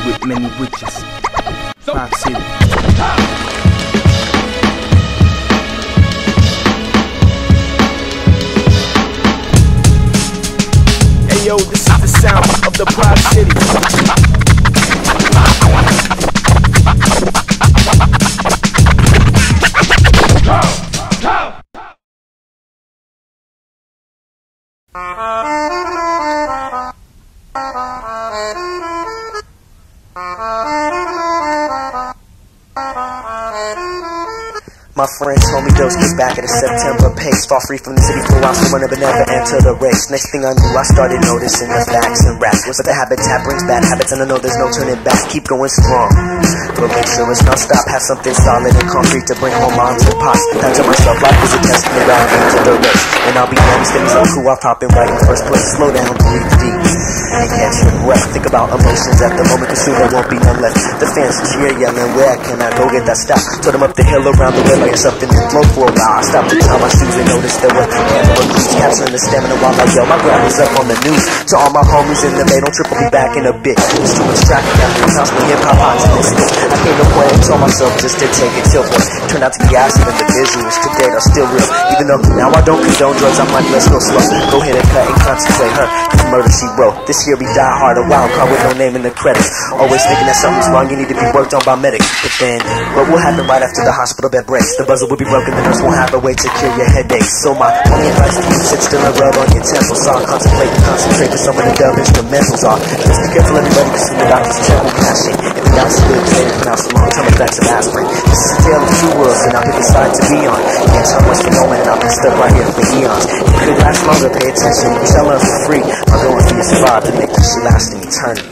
with many witches. Rock City. Hey yo, this is the sound of the Pride City. My friend told me those kids back at a September pace. Fall free from the city for while someone but never enter the race. Next thing I knew, I started noticing the facts and raps. But the habitat brings bad habits, and I know there's no turning back. Keep going strong, but make sure it's not stop. Have something solid and concrete to bring home on to pops. I tell myself life is a test and round into the race. And I'll be honest, things are cool. I'll pop in right in first place. Slow down, breathe deep, and catch your breath. Think about emotions at the moment, cause soon there won't be none left. The fans cheer, yelling, where can I go get that stop? Told them up the hill around the way, like something to flow for a while. I stopped to tie my shoes and noticed there were camera crews capturing the stamina while I yell. My ground is up on the news. To all my homies in the bay, don't trip, I'll be back in a bit. There's too much traffic out here, cost me hip-hop odds in this list. I came to play and told myself just to take it till voice. Turned out to be acid and the visuals to date are still real. Even though now I don't condone drugs, I'm like, let's go slow. Go hit a cut and concentrate her. The murder she wrote. This year we die hard, a wild card with no name in the credits. Always thinking that something's wrong, you need to be worked on by medics. But then, what will happen right after the hospital bed breaks? The buzzer will be broken, the nurse won't have a way to cure your headaches. So my only advice to you, sit still and rub on your temples. So I'll contemplate and concentrate for some of the dub instrumentals are. Just be careful everybody, cause soon the doctor's check will cash it. If the doctor's good, they can pronounce the long-term effects of aspirin. This is a tale of two worlds, and I'll pick a side to be on. Can't tell what's the moment, and I'll be stuck right here for eons. It could last longer, pay attention, you shall learn for free. I'm going for your survive to make this shit last in eternity.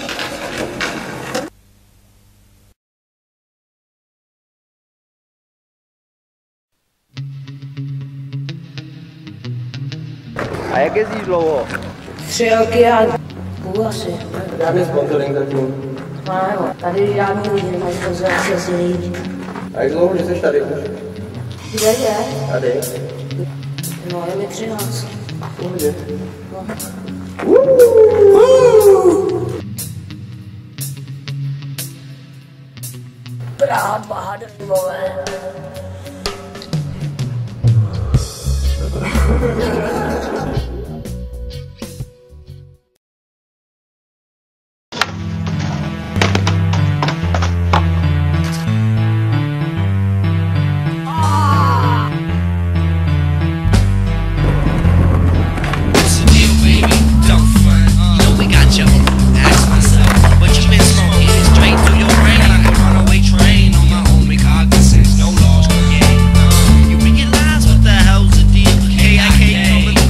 A jak jezdíš dlouho? 3 roky a půl asi. Žádný sponsoring zatím. No nebo, tady žádný lidi nemají sponzoraci asi nejvíc. A jak dlouho, že jsi tady? Kde je? Tady. No je mi 13. Pohodě. No. Praha 2 hadrivové. Hey, I can't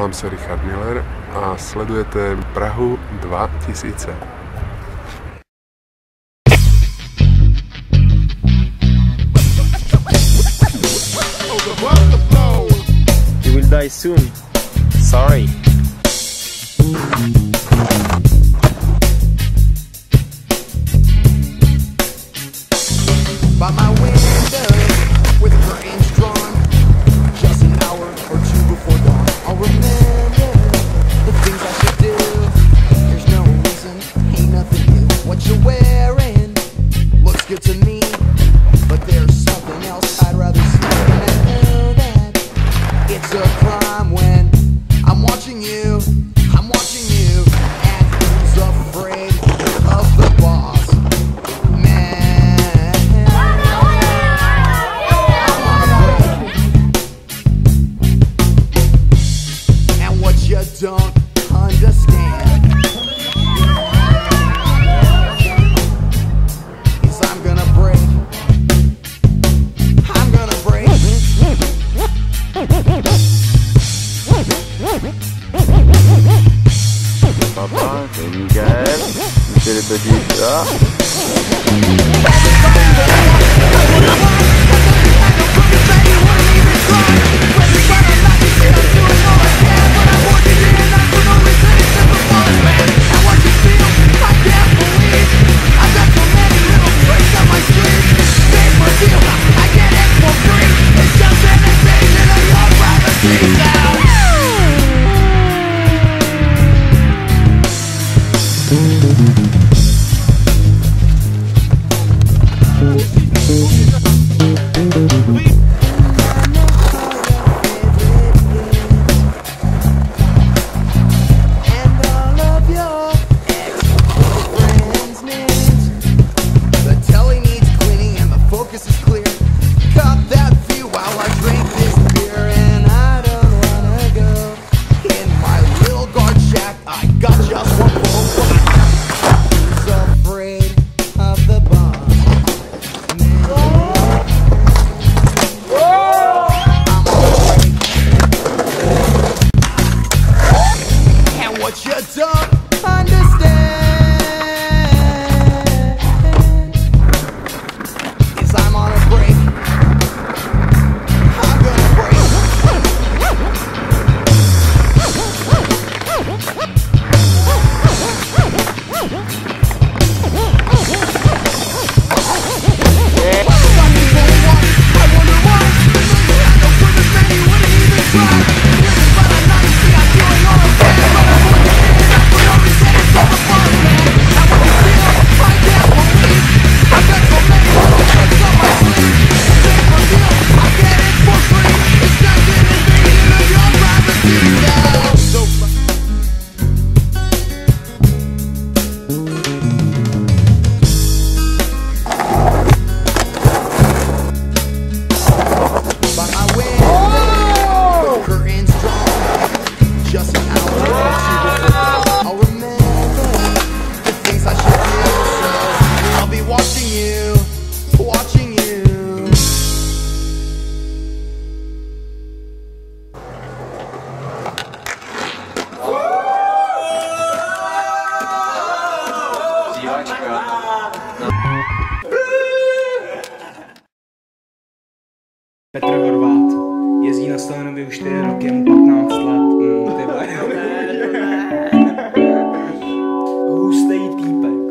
Volám se Richard Miller a sledujete Prahu 2000. You will die soon. Sorry. By my window, with the curtains drawn, just an hour or two before dawn, I'll remember the things I should do. There's no reason, ain't nothing new. What you're wearing looks good to me, but there's something else I'd rather see. And I know that it's a crime when I'm watching you, and who's afraid of the boss? You don't understand is I'm gonna break. Papa, Miguel, c'est les petits ça. Petr Horvát jezdí na Stanovi už 4 roky, je mu 15 let. Hustý týpek.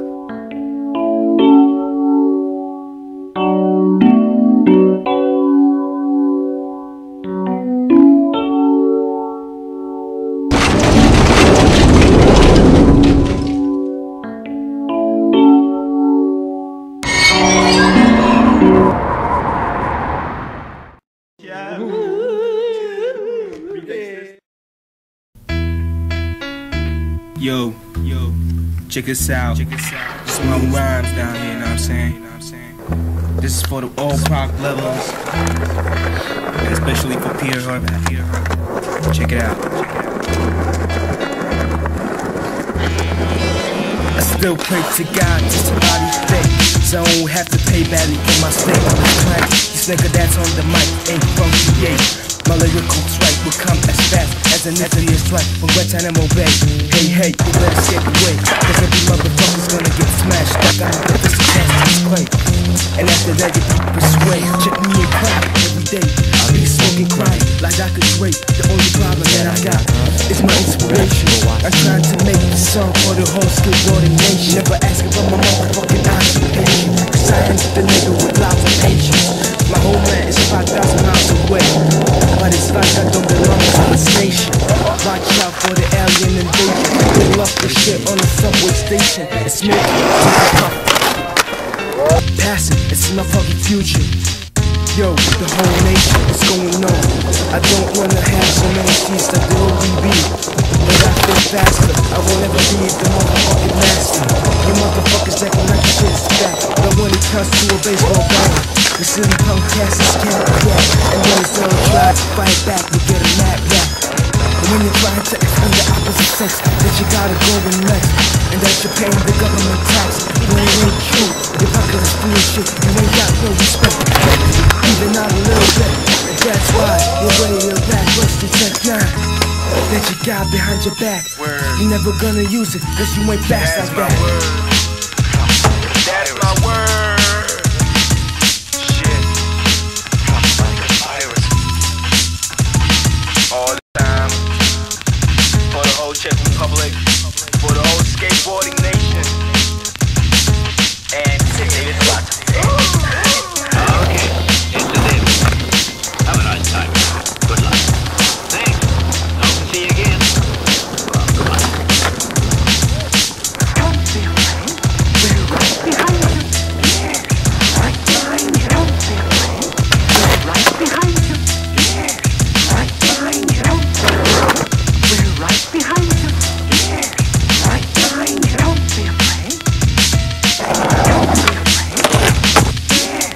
Yo, check us out. Just my rhymes down here, you know what I'm saying? This is for the old Pac lovers, and especially for Peter Horvath. Check it out. I still pray to God just to body fit, so I don't have to pay badly for my stay on the track. This nigga that's on the mic ain't from PA. My lyrical strike will come as fast as a nuclear strike from Guantanamo Bay. Hey, you better escape away, cause every motherfucker's gonna get smashed. I gotta put this against this clay. And after that you persuade. Check me in crime every day. I'll be smoking, crying like Dr. Dre. The only problem that I got is my inspiration. I'm trying to make this song for the whole skateboarding nation. Never asking for my motherfucking occupation, cause I am the nigga with lots of patience. My homeland is 5,000 miles away, but it's like I don't belong to this nation. Watch out for the alien invasion. Fill up the shit on the subway station. It's me, passing, it's my fucking future. Yo, the whole nation is going on. I don't wanna have so many seats like the ODB, but I feel faster. I won't ever be the motherfucking master. You motherfuckers acting like the shit's back, but when it comes to a baseball bat, the silly punk casters can't react. And when it's all dry, fight back, you get a mad back. And when you're trying to explain the opposite sex, that you gotta go and next, and that you're paying the government tax. When it ain't true, your pocket is full of shit, you ain't got no respect. Even not a little bit, and that's why you're way your back, what's the check now? That you got behind your back, you're never gonna use it, cause you ain't fast like that. That's my word. Czech Republic, for the whole skateboarding nation, and today is lots of Okay, into this. Have a nice time. Good luck. Thanks. Hope to see you again. Well, good luck. Don't be afraid. We're right behind you. Yes. Right behind you. Don't be afraid. We're right behind you. Yes. Right behind you. Don't be afraid. We're right behind you. Yes. Right behind you. Don't be afraid. Don't be afraid. Yes.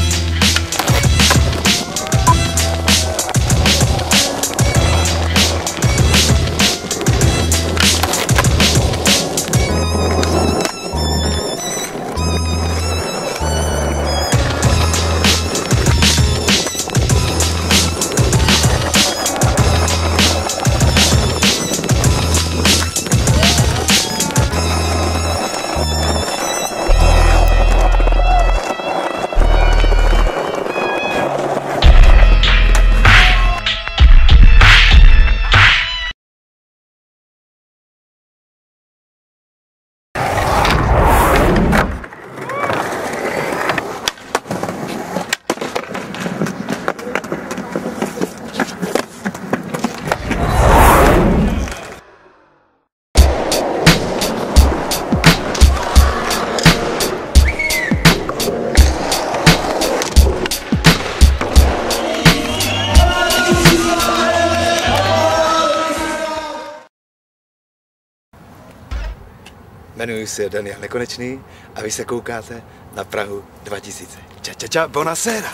Jmenuji se Daniel Nekonečný a vy se koukáte na Prahu 2000. Ča, buonasera!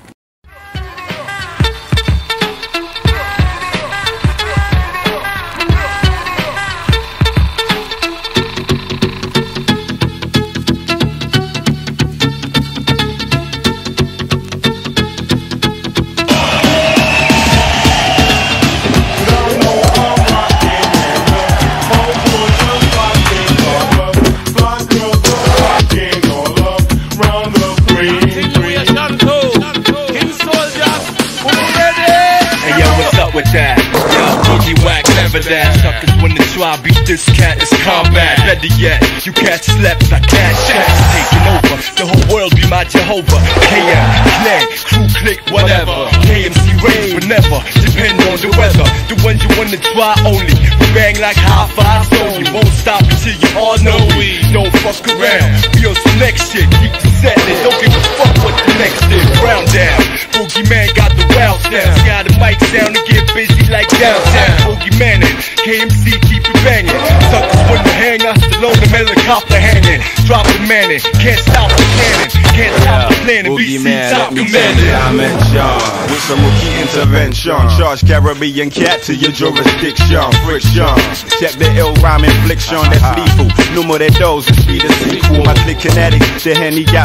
That suckers wanna try beat this cat is combat. Better yet, you catch slaps, I catch shots. Taking over, the whole world be my Jehovah. KM, Clan, crew click, whatever. KMC rain, but never depend on the weather. The ones you wanna try only, we bang like high five, so you won't stop until you all know we don't fuck around. We on some next shit, keep the setting, don't give a fuck what the next is. Round down, Boogeyman got the wild sound. Got a mic sound to get busy like downtown. Boogeyman and KMC keep it banging. Suckers wanna hang, I still on the helicopter hanging. Drop the manning, can't stop the cannon, can't stop the planning. Boogeyman, let me take a dimension with some key intervention. Charge Caribbean cat to your jurisdiction. Friction, check the ill rhyme infliction that's lethal. No more that those, the speed of sequel. My click kinetic, the Henny got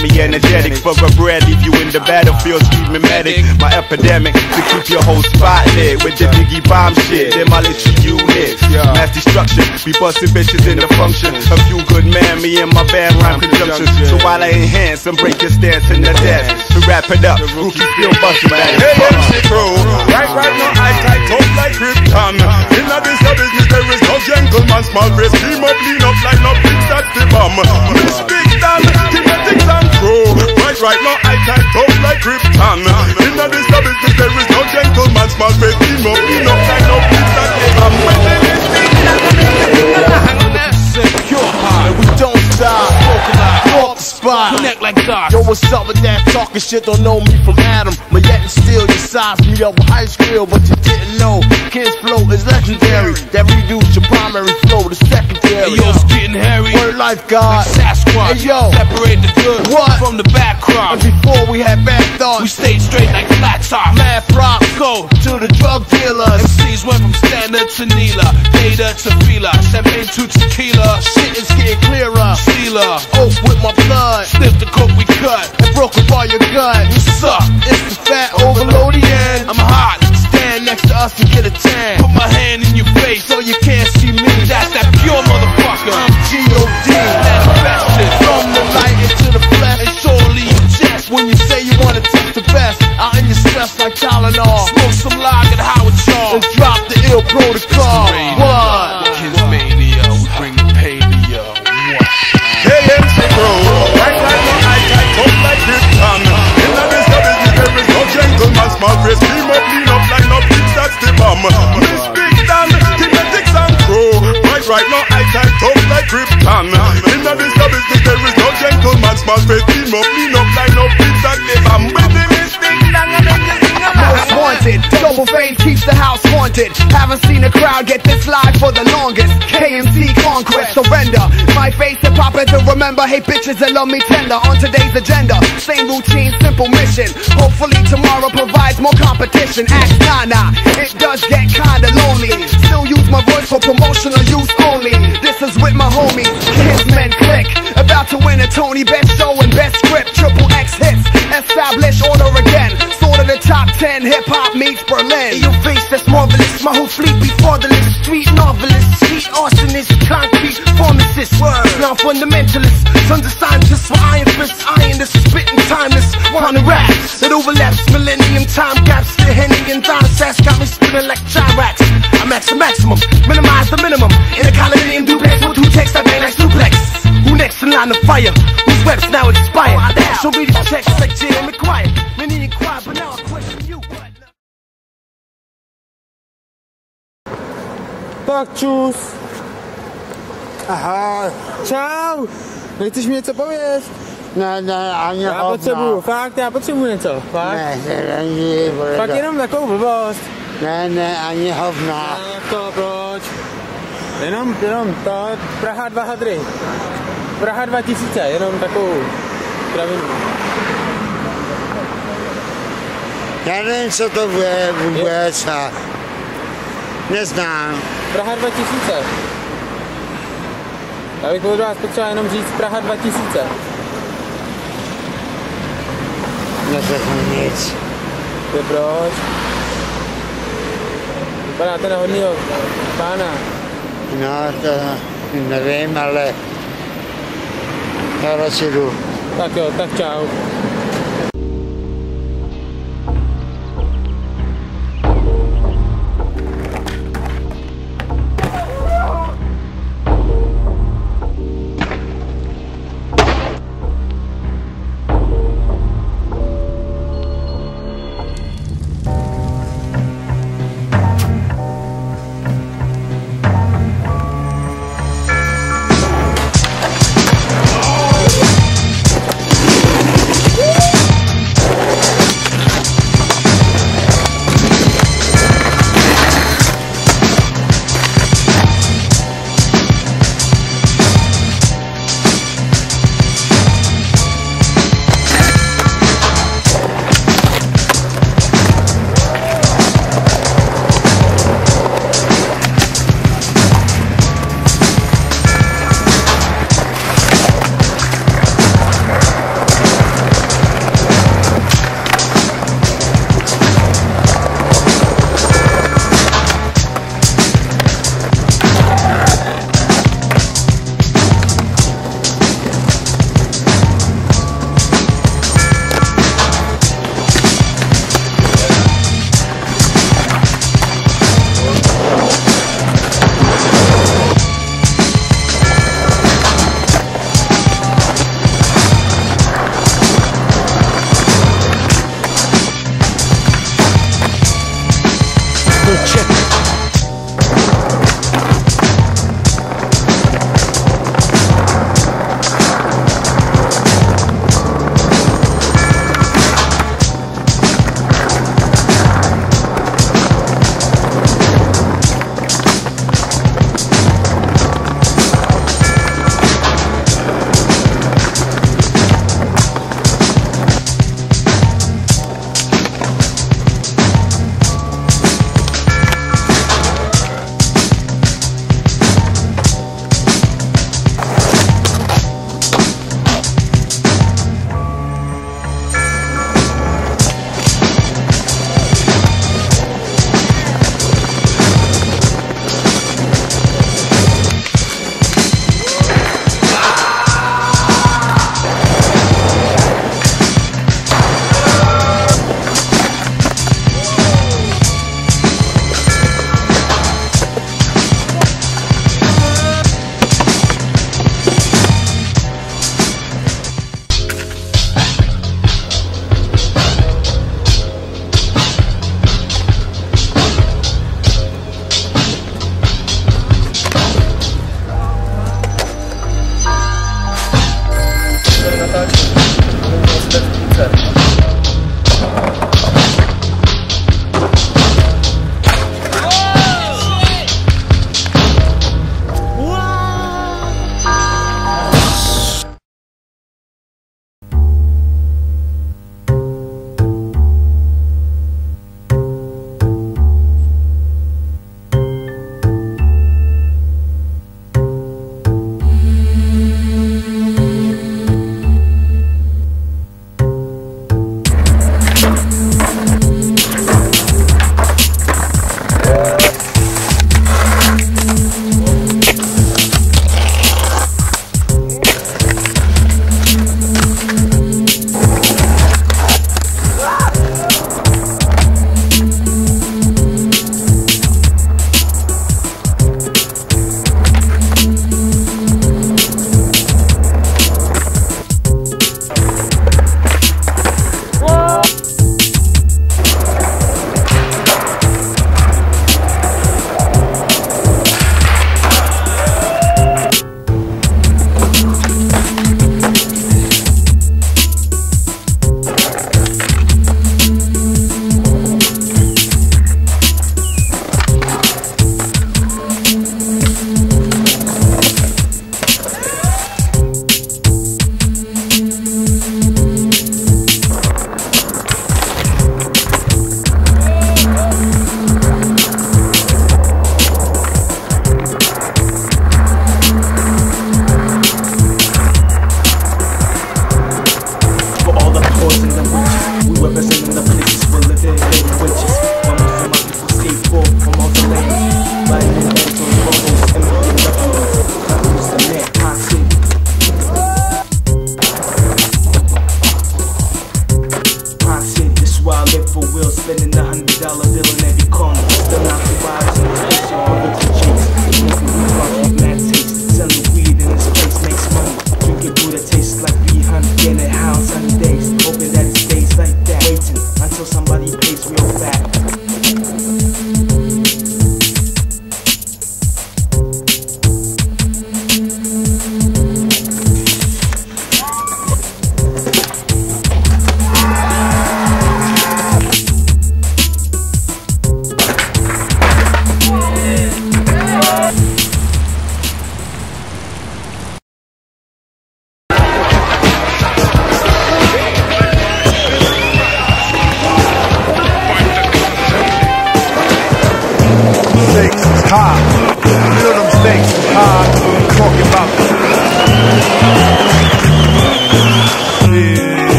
got me energetic for a bread. Leave you in the battlefield screaming medic. My epidemic to keep your whole spot lit with the Biggie bomb shit. Demolish units, mass destruction. We busting bitches in the function. A few good man, me and my band rhyme conjunction. So while I enhance and break your stance in the desk, to wrap it up, rookie still busting back. Hey, MC Crew, right now I tight up like Krypton. In a this business there is no gentleman. Small face, team up, lean up, line up, big that's the bomb. Miss Big Dan, kinetics and crew. Right now I tight up like Krypton. In a this business there is no gentleman. Small face, team up, lean up, line up, big that's the bomb. Pure hot, we don't stop. Off the spot, connect like dots. Yo, what's up with that talking shit? Don't know me from Adam, but yet and still you size me up with ice cream, but you didn't know. Kids flow is legendary. That reduce your primary flow to secondary. Hey, yo, it's getting hairy. Word life, God. Like Sasquatch. Hey, yo, separate the good from the bad crop. And before we had bad thoughts, we stayed straight like flat top. Mad props go to the drug dealers. MCs went from standard to Neela, data to Fila, champagne to tequila. Shit is getting clearer. Sealer, oath with my blood. Sniff the coke we cut and broke up all your gut. You suck. It's the fat overloadian. I'm hot. Stand next to us and get a tan. Put my hand in your face so you can't see me. That's that pure motherfucker. I'm G.O.D. That's bestest. From the light into the flesh. And surely you jest when you say you wanna test the best. Out in your stress like Tylenol. Smoke some log and Howard Shaw. And drop the ill protocol. What? Kids mania, we bring the pain to you. Hey, MC Crew, right now I tight up like Krypton. In a this business there is no gentleman. Small face, team up, lean up, line up, big that's the bomb. Miss Big Dan, kinetics and crew. Right now I tight up like Krypton. In a this business there is no gentleman. Small face, team up, lean up, line up, big that's the bomb. With the Miss Big Dan and then the most wanted, double fame keeps the house haunted. Haven't seen a crowd get this live for the longest. KMC Conquest, surrender. My face and pop to remember. Hey bitches that love me tender. On today's agenda, same routine, simple mission. Hopefully tomorrow provides more competition. Ask Nana, it does get kinda lonely. Still use my voice for promotional use only. This is with my homies, Kinsmen Click. About to win a Tony, best show and best script. Triple X hits, establish order again. Sort of the top 10, hip-hop meets Berlin. In your face, that's marvelous. My whole fleet be fatherless. Street novelist, street arsonist, concrete pharmacist, non-fundamentalist, sons of scientists for iron fists. Iron this, spitting timeless, on the raps that overlaps millennium time gaps. The Henny and Don Sass got me spinning like Gyrax. I max the maximum, minimize the minimum. In a colonnade duplex with two texts, I bang like suplex. Who next in line of fire? Whose webs now expire? Show me these checks like J.M. McGuire. Many inquire, but now I question you. Tak, čus. Aha. Čau. Nechceš mi něco povědět? Ne, ani já potřebuju, fakt, já potřebuju něco, fakt. Ne, fakt jenom takovou blbost. Ne, ani hovna. Ne, jak to, proč? Jenom to, Praha 2 hadry. Praha 2000, jenom takovou kravinu. Já nevím, co to bude vůbec a neznám. Praha 2000. Já bych od vás potřeba jenom říct Praha 2000. Neřeknu nic. To proč? Vypadáte na hodnýho pána. No, to nevím, ale já radši jdu. Tak jo, tak čau.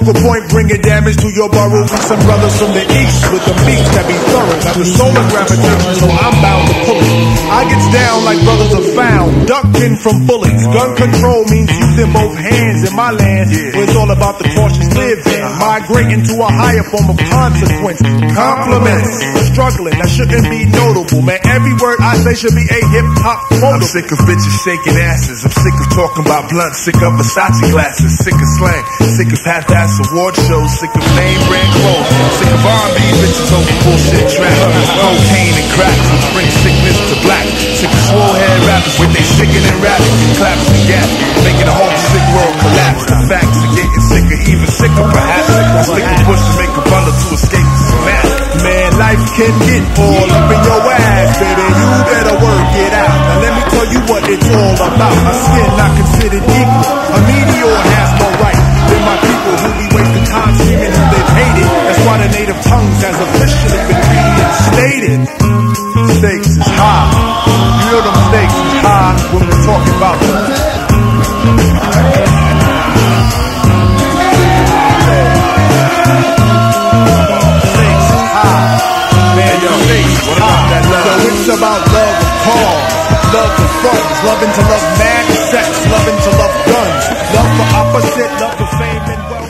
Focal point bringing damage to your burrow. We some brothers from the east with the beats that be thorough. Got the solar gravitation, so I'm bound to pull it. I gets down like brothers are found, ducking from bullets. Gun control means using both hands in my land, where it's all about the cautious living. Migrating to a higher form of consequence. Compliments for struggling, that shouldn't be notable. Man, every word I say should be a hip-hop quote. I'm sick of bitches shaking asses. I'm sick of talking about blunt. Sick of Versace glasses. Sick of slang. Sick of half-ass award shows. Sick of name brand clothes. Sick of R&B bitches over bullshit trap. Cocaine and crack from bring sickness to black. Sick of swole head rappers with they sickening rapping and claps and gas, making the whole sick world collapse. The facts are getting sicker, even sicker perhaps. I stick a push to make a bundle to escape this mask. Man, life can get all up in your ass, baby. You better work it out. Now let me tell you what it's all about. A skin not considered equal. A meteor has no right. They're my people who be wasting time screaming who they've hated. That's why the native tongues has officially been reinstated. Stakes is high. You know them stakes is high when we're talking about them. So it's about love of cars, love for funds, loving to love mad sex, loving to love guns, love for opposite, love for fame and wealth.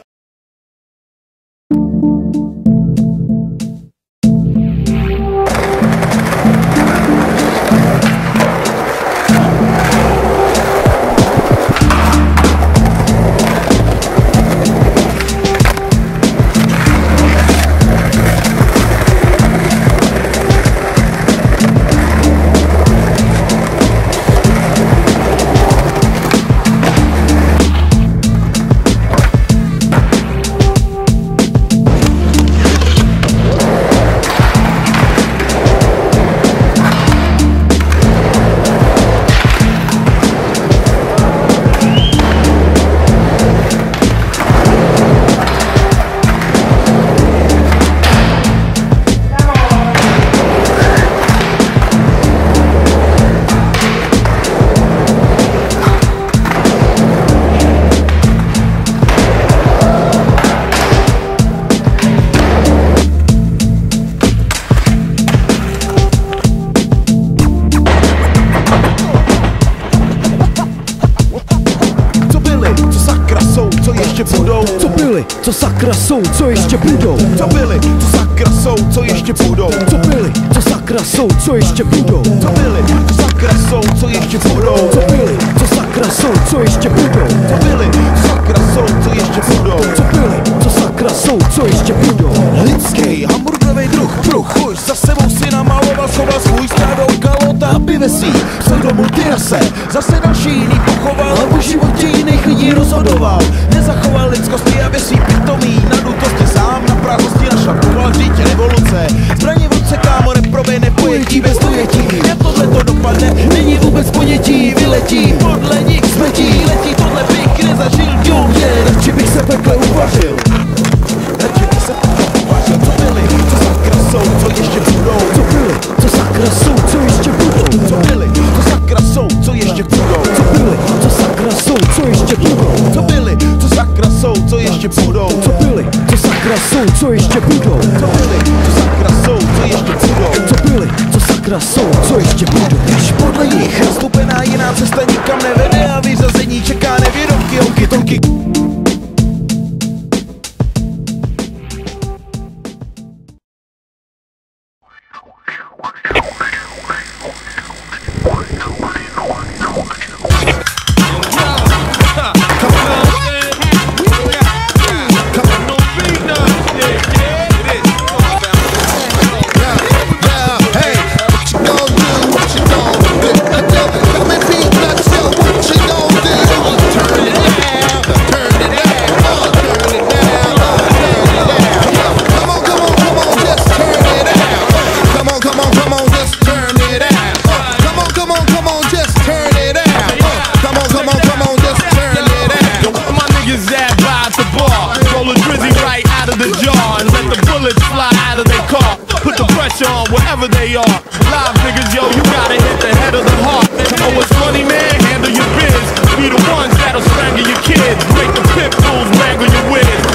Co sakra jsou, co ještě budou? To byli, co sakra jsou, co ještě budou? To byli, co sakra jsou, co ještě budou? To byli, co sakra jsou, co ještě budou? To byli, co sakra jsou, co ještě budou? To byli, co sakra jsou, co ještě budou? To byli, co sakra jsou, co ještě budou? Lidský hamburgerový druh, už za sebou si namaloval, schoval svůj stádou kalota a pivesí. Pseudo multirase, zase další jiný pochoval a o životě jiných lidí rozhodoval. Nezachoval lidskosti a věsí pitomí, na dutosti sám, na prázdnosti našlapoval dítě revoluce. Zbraně v ruce, kámo, neprobejne pojetí bez dojetí. Jak tohle to dopadne, není vůbec ponětí. Vyletí, podle nich smetí, letí tohle bych nezažil. Důmě, radši bych se pekle uvařil. Radši bych se pekle uvařil. Co byli, co sakra jsou, co ještě budou? Co byli, co sakra jsou, co ještě budou? Co byli, co sakra jsou, co ještě budou? Co byli, co sakra jsou, co ještě budou? Co byli, co sakra jsou, co ještě budou? Co byli, co sakra jsou, co ještě budou? Co byli, co sakra jsou, co ještě budou? Co byli, co sakra jsou, co ještě budou? Když podle nich rozstupená jiná cesta nikam nevede a vyřazení čeká nevědomky, honky, tonky. Wherever they are, live niggas, yo, you gotta hit the head of the heart. Oh, it's funny, man, handle your biz. Be the ones that'll strangle your kids, make the pit bulls wrangle your whiz.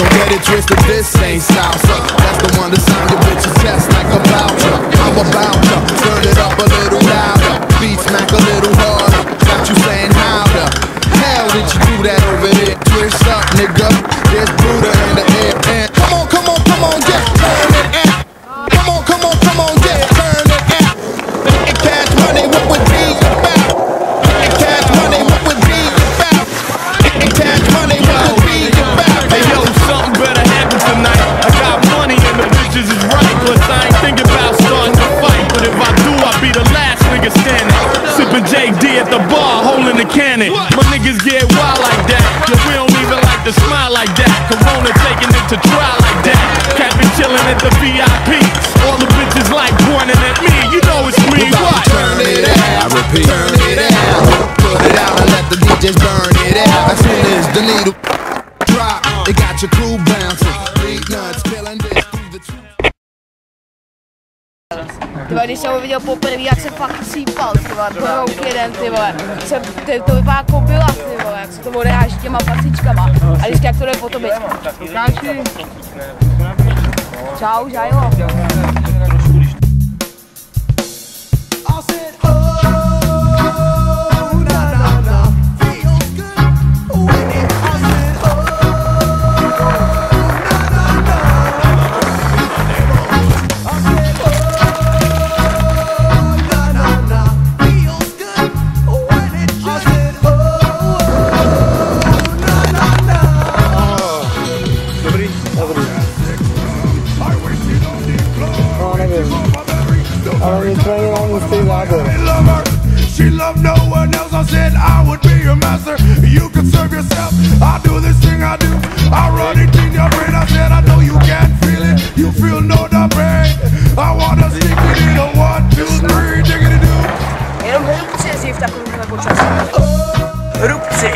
Don't get it twisted, this ain't salsa. That's the one to sign your bitch's chest like a voucher. I'm about to turn it up a little louder, beat smack a little harder. Got you saying how the hell did you do that over there? Twist up, nigga. There's Buddha in the air. And come on, come on, come on, yeah, turn it out. Come on, come on, come on, yeah, turn it out. And cash money, what would be about? And cash money, what would be about? And cash money, what would be about? Hey yo, something better happen tonight. I got money and the bitches is right. Plus I ain't thinking about starting to fight. But if I do, I'll be the last nigga standing. Sipping JD at the bar, holding the cannon. My niggas get wild like that. Yo, we don't even like to smile like that. Corona taking it to trial like that. Captain chilling at the VIP. All the bitches like pointing at me. You know it's me. What? Turn it out, I repeat. Turn it out, put it out and let the DJs burn it out. As soon as the needle drop, it got your crew bouncing. Beat nuts, killing this through the truth. Tyba, když jsem ho viděl poprvé, jak se fakt sípal, tyba, to rouk jeden, ty vole, to vypadá jako byla, ty vole, jak se to odráží těma pasičkama, a vždycky jak to jde po tobě. Čau, žajlo. She loved no one else. I said I would be your master. You can serve yourself. I do this thing I do. I run it in your brain. I said I know you can't feel it. You feel no the pain. I wanna stick it in a 1, 2, 3. Diggity do. Jenom hrubci jezdí v takovém počasí. Hrubci.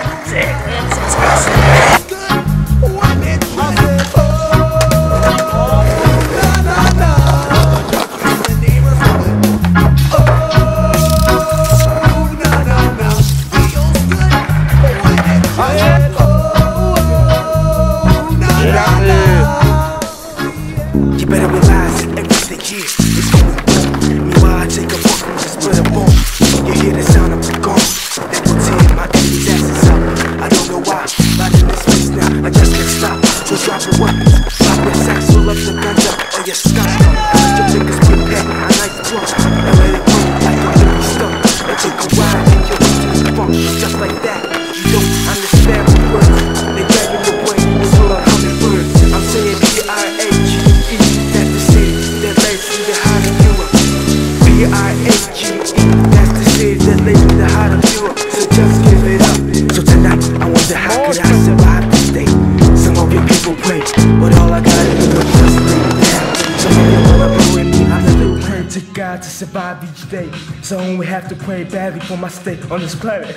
To survive each day, so I only have to pray badly for my stay on this planet.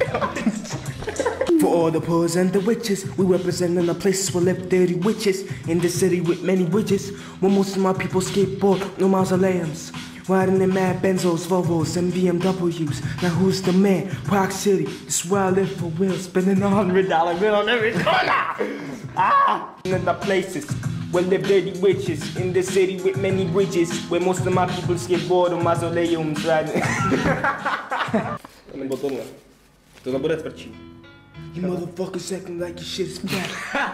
For all the poors and the witches, we represent in the places where live dirty witches. In the city with many bridges, where most of my people skateboard, no mausoleums. Riding in mad Benzos, Volvos, and BMWs. Now who's the man? Park City, this where I live for real. Spending $100 bill on every corner. In the places where live dirty witches, in the city with many bridges, where most of my people skateboard on mausoleums riding. Nebo tohle. To nebude tvrdší. You motherfuckers acting like your shit is back.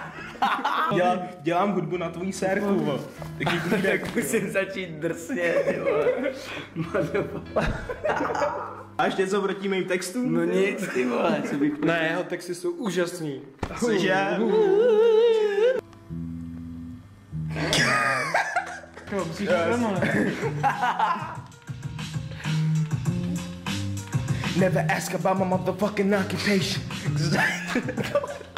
Dělám hudbu na tvojí sérku, Tak musím začít drsně, ty vole. Máš něco proti mým textům? No nic, ty vole, co bych... Ne, jeho texty jsou úžasný. Cože? Never ask about my motherfucking occupation.